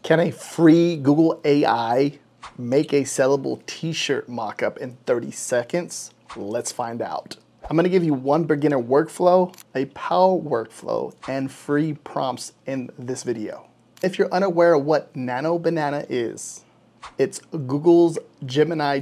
Can a free Google AI make a sellable t-shirt mockup in 30 seconds? Let's find out. I'm gonna give you one beginner workflow, a power workflow, and free prompts in this video. If you're unaware of what Nano Banana is, it's Google's Gemini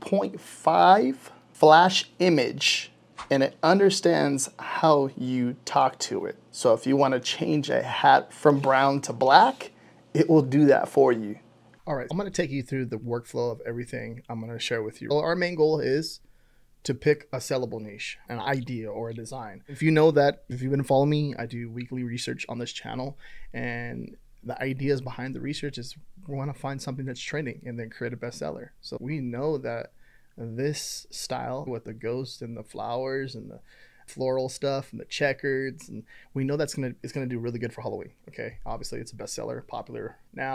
2.5 flash image, and it understands how you talk to it. So if you wanna change a hat from brown to black, it will do that for you. All right, I'm gonna take you through the workflow of everything I'm gonna share with you. Well, our main goal is to pick a sellable niche, an idea or a design. If you know that, if you've been following me, I do weekly research on this channel, and the ideas behind the research is we wanna find something that's trending and then create a bestseller. So we know that this style with the ghost and the flowers and the floral stuff and the checkers, and we know it's gonna do really good for Halloween. Okay, obviously it's a bestseller, popular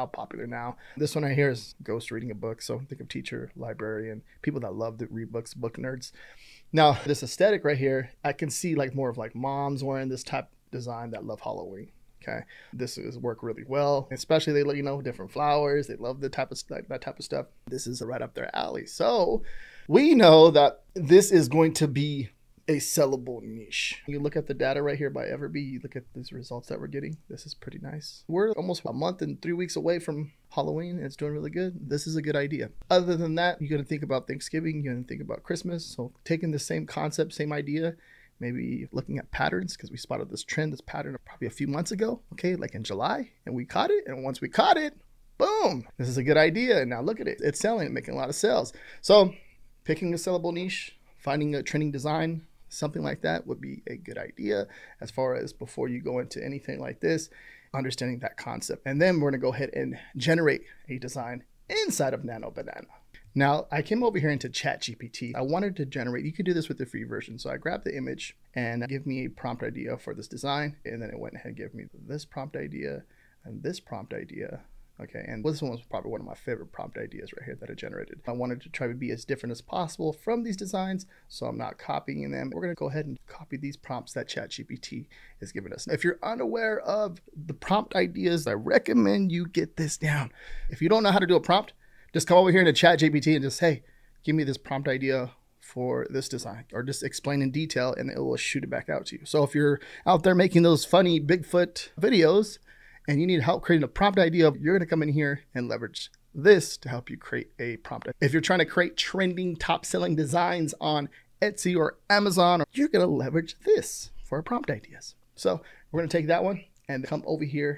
now. This one right here is ghost reading a book, so think of teacher, librarian, people that love to read books, book nerds. Now this aesthetic right here, I can see like more of like moms wearing this type of design that love Halloween. Okay, this is work really well, especially they let you know different flowers, they love the type of that type of stuff. This is right up their alley. So we know that this is going to be a sellable niche. You look at the data right here by Everbee, you look at these results that we're getting. This is pretty nice. We're almost a month and 3 weeks away from Halloween. It's doing really good. This is a good idea. Other than that, you're gonna think about Thanksgiving, you're gonna think about Christmas. So taking the same concept, same idea, maybe looking at patterns, because we spotted this trend, this pattern probably a few months ago, okay, like in July, and we caught it. And once we caught it, boom, this is a good idea. And now look at it, it's selling, making a lot of sales. So picking a sellable niche, finding a trending design, something like that would be a good idea as far as before you go into anything like this, understanding that concept. And then we're gonna go ahead and generate a design inside of Nano Banana. Now I came over here into ChatGPT. I wanted to generate, you could do this with the free version. So I grabbed the image and give me a prompt idea for this design. And then it went ahead and gave me this prompt idea and this prompt idea. Okay, and this one was probably one of my favorite prompt ideas right here that I generated. I wanted to try to be as different as possible from these designs, so I'm not copying them. We're gonna go ahead and copy these prompts that ChatGPT is giving us. If you're unaware of the prompt ideas, I recommend you get this down. If you don't know how to do a prompt, just come over here into ChatGPT and just, hey, give me this prompt idea for this design, or just explain in detail and it will shoot it back out to you. So if you're out there making those funny Bigfoot videos, and you need help creating a prompt idea, you're gonna come in here and leverage this to help you create a prompt. If you're trying to create trending, top-selling designs on Etsy or Amazon, you're gonna leverage this for prompt ideas. So we're gonna take that one and come over here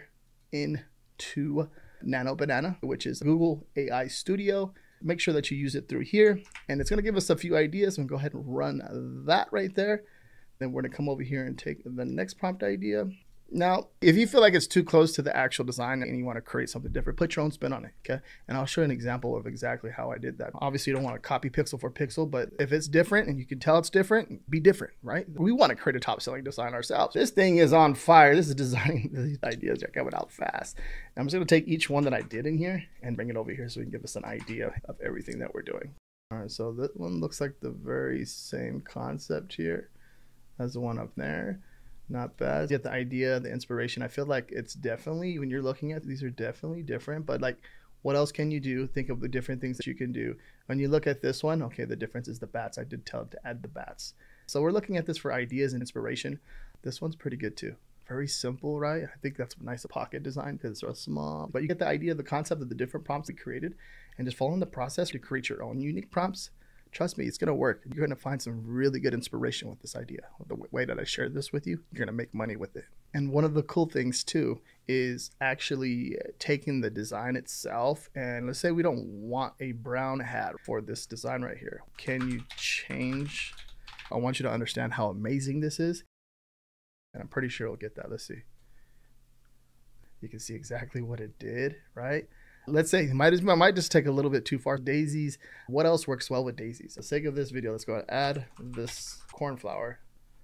into Nano Banana, which is Google AI Studio. Make sure that you use it through here, and it's gonna give us a few ideas. And go ahead and run that right there. Then we're gonna come over here and take the next prompt idea. Now, if you feel like it's too close to the actual design and you want to create something different, put your own spin on it, okay? And I'll show you an example of exactly how I did that. Obviously, you don't want to copy pixel for pixel, but if it's different and you can tell it's different, be different, right? We want to create a top-selling design ourselves. This thing is on fire. This is designing. These ideas are coming out fast. I'm just going to take each one that I did in here and bring it over here so we can give us an idea of everything that we're doing. All right, so this one looks like the very same concept here as the one up there. Not bad. Get the idea, the inspiration. I feel like it's definitely, when you're looking at these, are definitely different, but like, what else can you do? Think of the different things that you can do. When you look at this one, okay, the difference is the bats. I did tell it to add the bats. So we're looking at this for ideas and inspiration. This one's pretty good too. Very simple, right? I think that's a nice pocket design because it's so small, but you get the idea, the concept of the different prompts we created, and just following the process to create your own unique prompts. Trust me, it's gonna work. You're gonna find some really good inspiration with this idea. The way that I shared this with you, you're gonna make money with it. And one of the cool things too is actually taking the design itself, and let's say we don't want a brown hat for this design right here. Can you change? I want you to understand how amazing this is. And I'm pretty sure we'll get that. Let's see. You can see exactly what it did, right? Let's say, I might just take a little bit too far. Daisies, what else works well with daisies? For the sake of this video, let's go ahead and add this cornflower.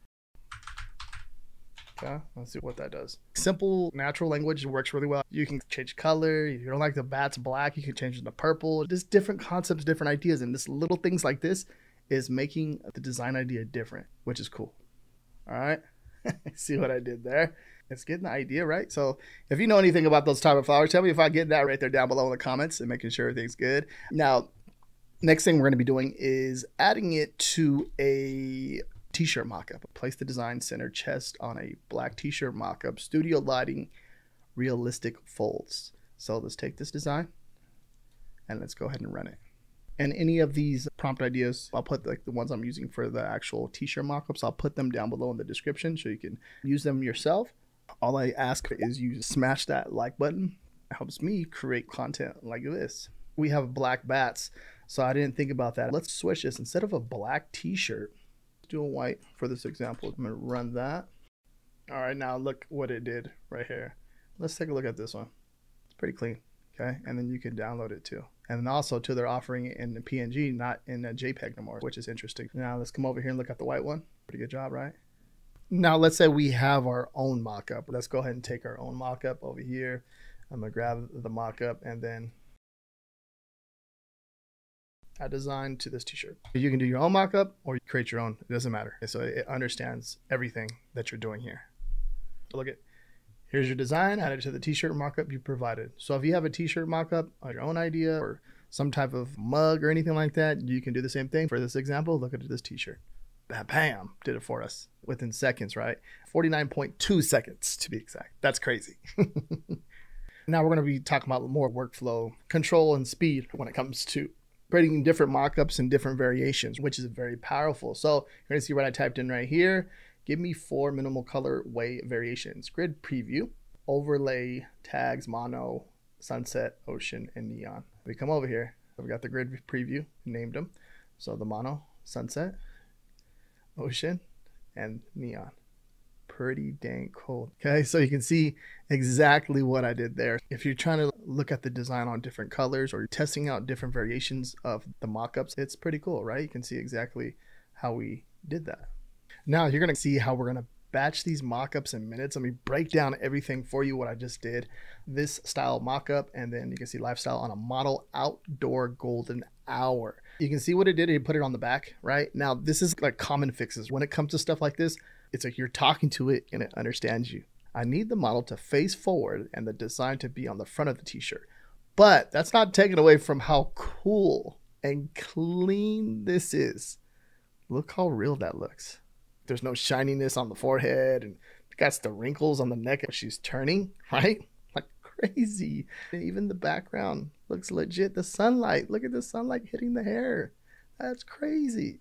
Okay, let's see what that does. Simple, natural language works really well. You can change color. If you don't like the bats black, you can change it to purple. Just different concepts, different ideas. And this little things like this is making the design idea different, which is cool. All right, see what I did there? It's getting the idea, right? So if you know anything about those type of flowers, tell me if I get that right there down below in the comments and making sure everything's good. Now, next thing we're going to be doing is adding it to a t-shirt mockup. Place the design center chest on a black t-shirt mockup, studio lighting, realistic folds. So let's take this design and let's go ahead and run it. And any of these prompt ideas, I'll put like the ones I'm using for the actual t-shirt mockups, I'll put them down below in the description so you can use them yourself. All I ask is you smash that like button. It helps me create content like this. We have black bats, so I didn't think about that. Let's switch this. Instead of a black t-shirt, let's do a white for this example. I'm gonna run that. All right, now look what it did right here. Let's take a look at this one. It's pretty clean, okay? And then you can download it too. And then also too, they're offering it in the PNG, not in a JPEG no more, which is interesting. Now let's come over here and look at the white one. Pretty good job, right? Now let's say we have our own mockup. Let's go ahead and take our own mockup over here. I'm gonna grab the mockup and then add design to this t-shirt. You can do your own mockup or you create your own. It doesn't matter. So it understands everything that you're doing here. So look at, here's your design, add it to the t-shirt mockup you provided. So if you have a t-shirt mockup on your own idea or some type of mug or anything like that, you can do the same thing. For this example, look at this t-shirt. Bam, did it for us within seconds, right? 49.2 seconds to be exact. That's crazy. Now we're going to be talking about more workflow control and speed when it comes to creating different mockups and different variations, which is very powerful. So you're going to see what I typed in right here. Give me 4 minimal color way variations. Grid preview, overlay, tags, mono, sunset, ocean, and neon. We come over here. We got the grid preview, named them. So the mono, sunset, ocean, and neon. Pretty dang cool. Okay, so you can see exactly what I did there. If you're trying to look at the design on different colors or you're testing out different variations of the mockups, it's pretty cool, right? You can see exactly how we did that. Now you're gonna see how we're gonna batch these mockups in minutes. Let me break down everything for you, what I just did. This style mockup, and then you can see lifestyle on a model outdoor golden hour. You can see what it did. It put it on the back, right? Now this is like common fixes. When it comes to stuff like this, it's like you're talking to it and it understands you. I need the model to face forward and the design to be on the front of the t-shirt. But that's not taken away from how cool and clean this is. Look how real that looks. There's no shininess on the forehead and got the wrinkles on the neck as she's turning, right? Like crazy. And even the background looks legit. The sunlight, look at the sunlight hitting the hair. That's crazy.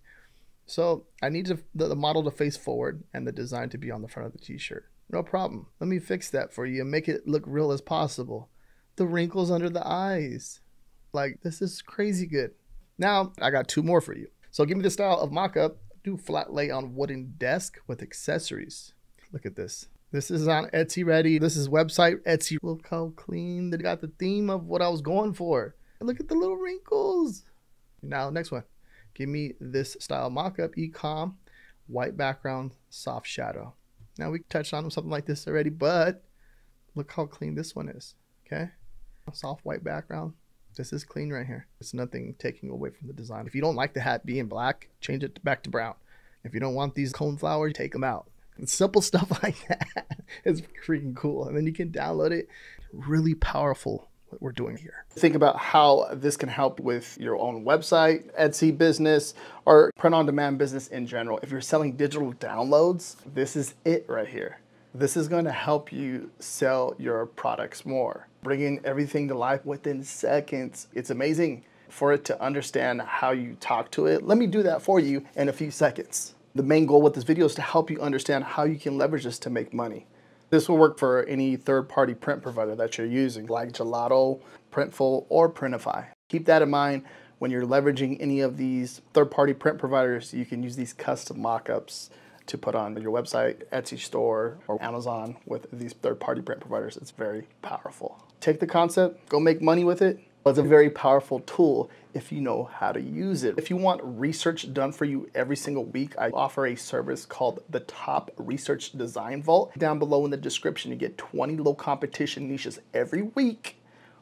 So I need the model to face forward and the design to be on the front of the t-shirt. No problem. Let me fix that for you and make it look real as possible. The wrinkles under the eyes. Like, this is crazy good. Now I got 2 more for you. So give me the style of mockup. Do flat lay on wooden desk with accessories. Look at this. This is on Etsy ready. This is website Etsy. Look how clean. They got the theme of what I was going for. Look at the little wrinkles. Now, next one. Give me this style mockup, e-com, white background, soft shadow. Now we touched on something like this already, but look how clean this one is, okay? Soft white background. This is clean right here. It's nothing taking away from the design. If you don't like the hat being black, change it back to brown. If you don't want these cone flowers, take them out. It's simple stuff like that. It's freaking cool. And then you can download it. Really powerful what we're doing here. Think about how this can help with your own website, Etsy business, or print-on-demand business in general. If you're selling digital downloads, this is it right here. This is going to help you sell your products more, bringing everything to life within seconds. It's amazing for it to understand how you talk to it. Let me do that for you in a few seconds. The main goal with this video is to help you understand how you can leverage this to make money. This will work for any third-party print provider that you're using, like Gelato, Printful, or Printify. Keep that in mind when you're leveraging any of these third-party print providers. You can use these custom mockups to put on your website, Etsy store, or Amazon with these third-party print providers. It's very powerful. Take the concept, go make money with it. It's a very powerful tool if you know how to use it. If you want research done for you every single week, I offer a service called the Top Research Design Vault. Down below in the description, you get 20 low competition niches every week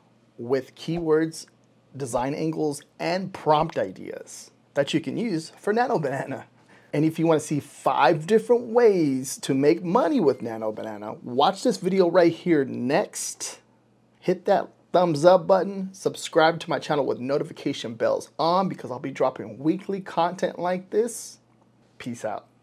with keywords, design angles, and prompt ideas that you can use for Nano Banana. And if you want to see 5 different ways to make money with Nano Banana, watch this video right here next. Hit that thumbs up button, subscribe to my channel with notification bells on because I'll be dropping weekly content like this. Peace out.